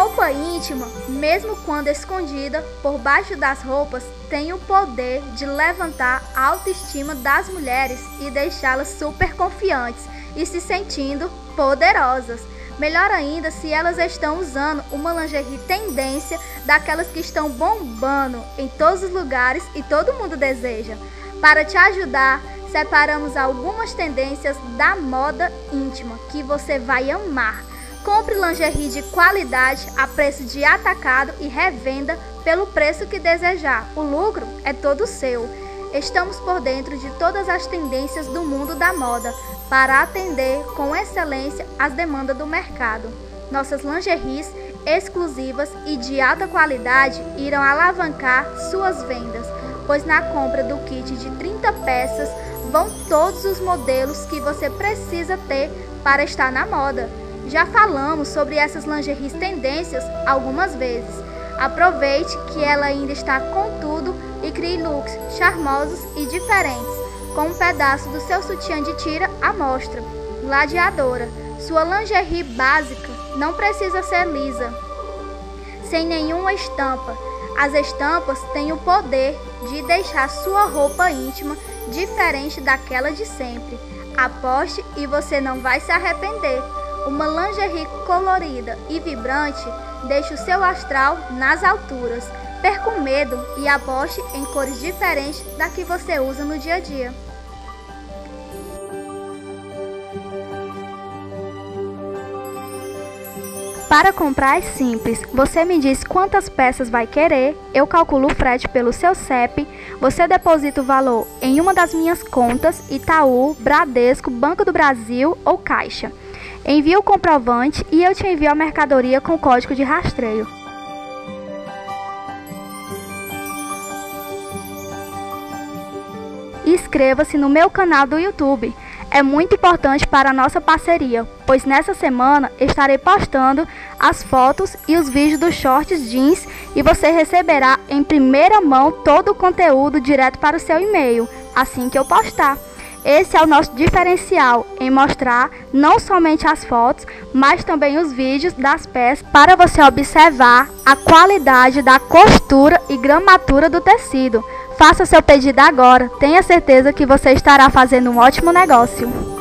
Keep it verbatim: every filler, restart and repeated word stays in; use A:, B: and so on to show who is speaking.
A: roupa íntima, mesmo quando escondida por baixo das roupas, tem o poder de levantar a autoestima das mulheres e deixá-las super confiantes e se sentindo poderosas. Melhor ainda se elas estão usando uma lingerie tendência daquelas que estão bombando em todos os lugares e todo mundo deseja. Para te ajudar, separamos algumas tendências da moda íntima que você vai amar. Compre lingerie de qualidade a preço de atacado e revenda pelo preço que desejar. O lucro é todo seu. Estamos por dentro de todas as tendências do mundo da moda para atender com excelência as demandas do mercado. Nossas lingeries exclusivas e de alta qualidade irão alavancar suas vendas, pois na compra do kit de trinta peças vão todos os modelos que você precisa ter para estar na moda. Já falamos sobre essas lingeries tendências algumas vezes. Aproveite que ela ainda está com tudo e crie looks charmosos e diferentes, com um pedaço do seu sutiã de tira à mostra. Gladiadora, sua lingerie básica não precisa ser lisa, sem nenhuma estampa. As estampas têm o poder de deixar sua roupa íntima diferente daquela de sempre. Aposte e você não vai se arrepender. Uma lingerie colorida e vibrante deixa o seu astral nas alturas. Perca o medo e aposte em cores diferentes da que você usa no dia a dia. Para comprar é simples, você me diz quantas peças vai querer, eu calculo o frete pelo seu C E P, você deposita o valor em uma das minhas contas, Itaú, Bradesco, Banco do Brasil ou Caixa. Envie o comprovante e eu te envio a mercadoria com código de rastreio. Inscreva-se no meu canal do YouTube. É muito importante para a nossa parceria, pois nessa semana estarei postando as fotos e os vídeos dos shorts jeans e você receberá em primeira mão todo o conteúdo direto para o seu e-mail, assim que eu postar. Esse é o nosso diferencial em mostrar não somente as fotos, mas também os vídeos das peças para você observar a qualidade da costura e gramatura do tecido. Faça seu pedido agora, tenha certeza que você estará fazendo um ótimo negócio.